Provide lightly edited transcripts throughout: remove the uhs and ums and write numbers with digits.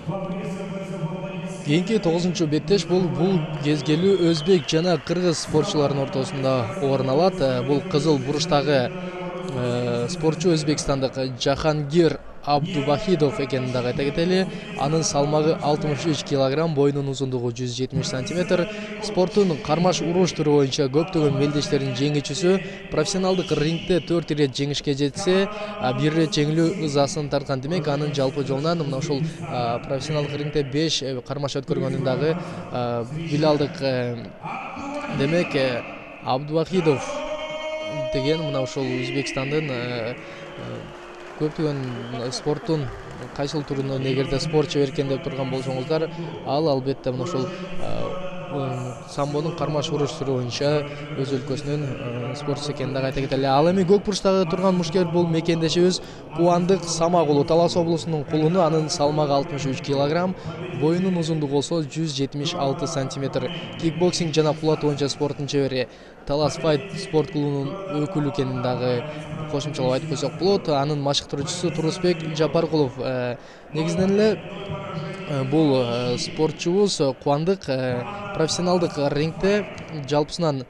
Кийинки 9-беттеш бул кезгелүү өзбек жана кыргыз спортчуларынын ортосунда орун алат. Бул кызыл буруштагы спортчу өзбекстандык Жахангир Абдубахидов экенин дагы айта кетели. Анын салмагы 63 килограмм, боюнун узундугу 170 сантиметр. Спорттун кармаш уруш түрү боюнча көптөгөн мелдештердин жеңүүчүсү. Профессионалдык рингде 4 ирет жеңишке жетсе, 1 ирет жеңилүү ызасын тарткан. Демек, анын жалпы жолунан мына ушул профессионалдык рингде 5 кармаш өткөргөнүн дагы биле алдык. Демек, Абдубахидов деген мына ушул Өзбекстандын көптөгөн спорттун кайсыл түрүнөн эгерде спортчу эркен деп турган болсоңуздар, ал албетте мына ушул самбонун кармаш уруш түрү боюнча өз өлкөсүнүн спортчусу экенин дагы айта кетели. Ал эми көк бурчтагы турган мушкер бул мекендешибиз Кубандык Самагулу, Талас облусунун кулуну. Анын салмагы 63 килограмм, боюнун узундугу болсо 176 сантиметр. Кикбоксинг жана кулат боюнча спорттун чебери, Талас Файт спорт клубунун өкүлү экенин дагы кошумчалап айтып койсок болот. Анын машыктыруучусу Турусбек Жапаркулов. Негизинен эле бул спортчубуз Кубандык профессионалдык рингде жалпысынан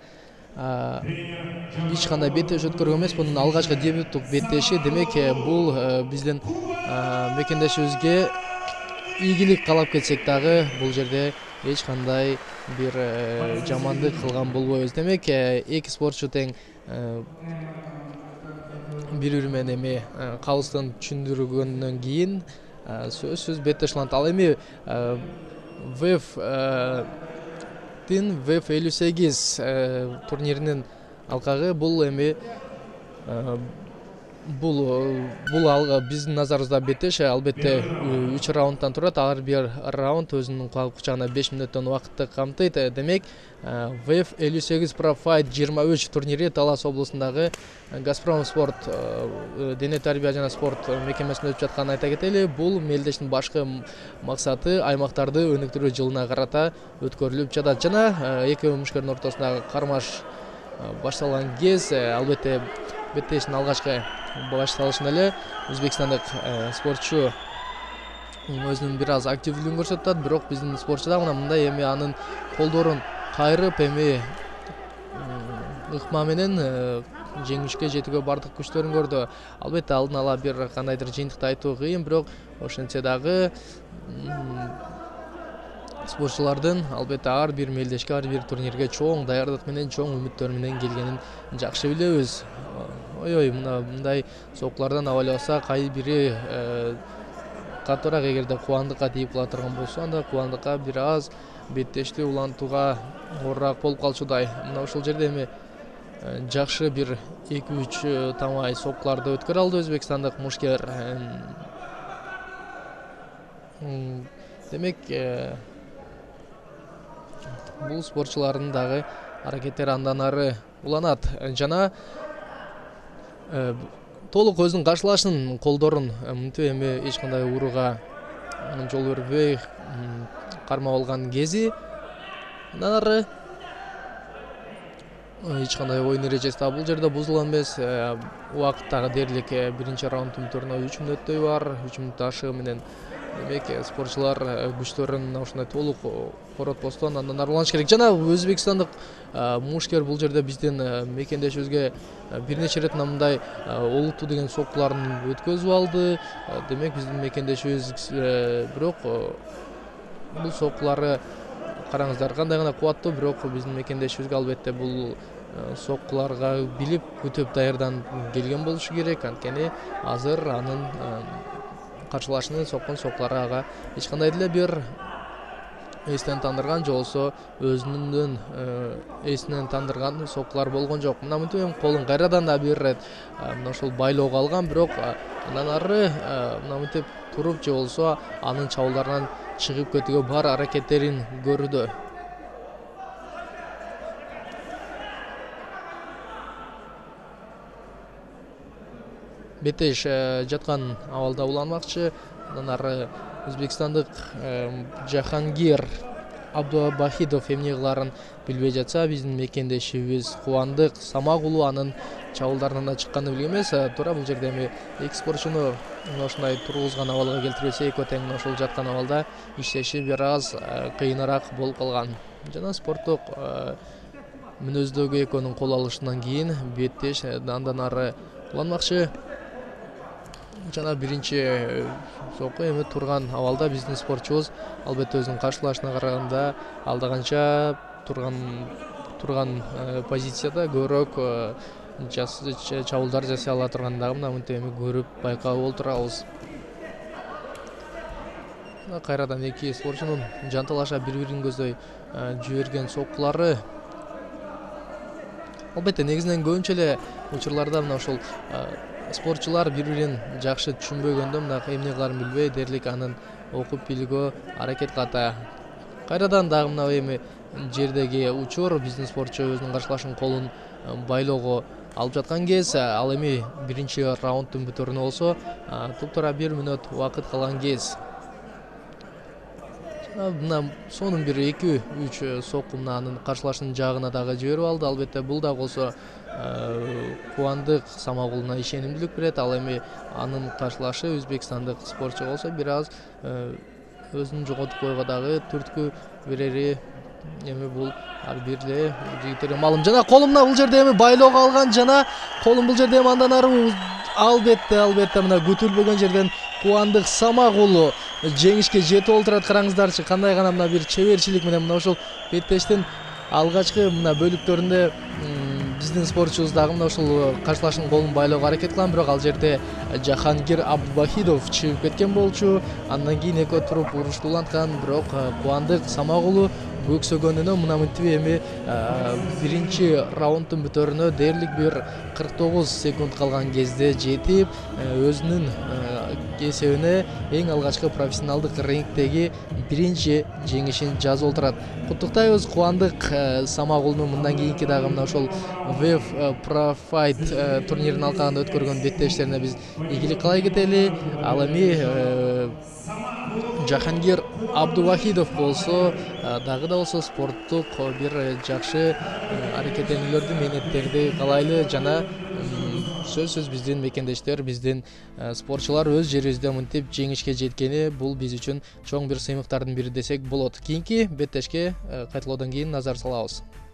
эч кандай беттеш өткөргөн эмес. Бунун алгачкы дебюттук беттеши. Демек, бул биздин мекендешибизге ийгилик каалап кетсек дагы бул жерде эч кандай бир жамандык кылган болбойбуз. Демек, эки спортчу тең бири-бири менен эми кабыстын түшүндүргөндөн кийин сөзсүз беттешиланат. Ал эми ВЭФ 58 турниринин алкагы бул эми бул алга биздин назарыбызда беттеш. Албетте 3 раундтан турат. Ар бир раунд өзүнүн кучагына 5 мүнөттөн убакытты камтыйт. Демек, ВЭФ 58 Pro Fight 23 турнири Талас облусундагы Газпром спорт дене тарбия жана спорт мекемесинде өтүп жатканын айта кетели. Бул мелдештин башкы максаты аймактарды өнүктүрүү жылына карата өткөрүлүп жатат. Жана эки мушкердин ортосундагы кармаш башталган кез албетте беттештин алгачкы башталышында эле өзбекстандык спортчу өзүнүн бир аз активдүүлүгүн көрсөтүп атат. Бирок биздин спортчу да мындай эми анын колдорун кайрып эми ыкма менен жеңишке жетүүгө бардык күчтөрүн көрдү. Албетте алдын ала бир кандайдыр жыйынтыкты айтуу кыйын, бирок ошентсе дагы спортчулардын албетте ар бир мелдешке, ар бир турнирге чоң даярдык менен, чоң үмүттөр менен келгенин жакшы билебиз. Ой, мындай сокулардан абайлабаса, кай бири катуураак эгерде Кубандыкка тийип кала турган болсо, анда Кубандыкка бир аз беттешти улантууга оорураак болуп калчудай. Мына ушул жерде эми жакшы бир 2-3 тамай сокуларды өткөрө алды өзбекстандык мушкер. Демек, бул спортчулардын дагы аракеттери андан ары уланат. Жана толук өзүнүн каршылашын колдорун мынтип эми эч кандай ууруга жол бербей кармап алган кези. Андан ары эч кандай оюн эрежеси да бул жерде бузулган эмес. Убакыт дагы дээрлик. Биринчи раунддун төрүнө 3 мүнөттөй бар. 3 мүнөт ашыгы менен демек спортчулар күчтөрүн ушундай толук коротпостон андан ары уланыш керек. Жана өзбекстандык мушкер бул жерде биздин мекендешибизге бир нече ирет мындай олуттуу деген сокуларын өткөзүп алды. Демек, биздин мекендешибиз бирок бул сокулары караңыздар кандай гана кубаттуу, бирок биздин мекендешибизге албетте бул сокуларга билип күтүп даярданып келген болушу керек. Анткени азыр анын каршылашына соккон сокулары ага эч кандай деле бир эстен тандырган же болбосо өзүнүн эсинен тандырган сокулар болгон жок. Мына мынтип эми колун кайрадан да бир ирет мына ушул байлоого алган, бирок андан ары мына мынтип туруп же болбосо анын чабуулдарынан чыгып кетүүгө бар аракеттерин көрүүдө. Беттеш жаткан абалда уланмакчы. Андан ары өзбекстандык Жахангир Абдубахидов эмне кыларын билбей жатса, биздин мекендешибиз Кубандык Самак-уулу анын чабуулдарынан чыкканды билген эмес. Туура бул жерде эми эки спортчуну ушундай тургузган абалга келтирбесе, экөө тең ошол жаткан абалда иштеши бир аз кыйыныраак болуп калган. Жана спорттук мүнөздөгү экөөнүн кол алышынан кийин беттеш андан ары уланмакчы. Жана биринчи сокку эми турган абалда биздин спортчубуз албетте өзүнүн каршылашына караганда алда канча турган позицияда көбүрөөк чабуулдар жасай ала тургандыгын мына мынтип эми көрүп байкап отурабыз. Кайрадан эки спортчунун жанталаша бири-бирин көздөй жиберген соккулары албетте негизинен көбүнчө эле учурларда мына ошол спортчулар бири-бирин жакшы түшүнбөгөндө мына эмне кыларын билбей дээрлик анын окуп билүүгө аракет кылат. Кайрадан дагы мына эми жердеги учур биздин спортчу өзүнүн каршылашынын колун байлоого алып жаткан кез, ал эми биринчи раунддун бүтөрүнө болсо туп-туура 1 мүнөт убакыт калган кез. Мына сонун бир 2-3 сокку мына анын каршылашынын жагына дагы жиберип алды. Албетте бул да болсо Кубандык Самак-уулуна ишенимдүүлүк берет. Ал эми анын каршылашы өзбекстандык спортчу болсо бир аз өзүн жоготуп койго дагы түрткү берери эми бул ар бир эле жигиттерге маалым. Жана колумна бул жерде эми байлоого алган жана колун бул жерде андан ары албетте мына күтүлбөгөн жерден Кубандык Самак-уулу жеңишке жетип олтурат. Караңыздарчы, кандай гана мына бир чеберчилик менен мына ошол беттештин алгачкы мына бөлүктөрүндө биздин спортчубуз дагы мына ошол каршылашынын колун байлоого аракет кылган, бирок ал жерде Жахангир Абдубахидов чыгып кеткен болчу. Андан кийин экөө туруп урушту уланткан, бирок Кубандык Самак-уулу көксөгөнүнө мына мынтип эми биринчи раунддун бүтөрүнө дээрлик бир 49 секунд калган кезде жетип өзүнүн эсебине эң алгачкы профессионалдык рингдеги биринчи жеңишин жазып олтурат. Куттуктайбыз Кубандык Самак-уулуну мындан кийинки дагы мына ошол WEF Pro Fight турнирин алкагында өткөргөн беттештерине биз ийгилик каалай кетели. Ал эми Жахангир Абдубахидов болсо дагы да болсо спорттук бир жакшы аракеттенүүлөрдү, мээнеттерди каалайлы. Жана сөзсүз биздин мекендештер, биздин спортчулар өз жерибизде мынтип жеңишке жеткени бул биз үчүн чоң бир сыймыктардын бири десек болот. Кийинки беттешке кайталоодон кийин назар салабыз.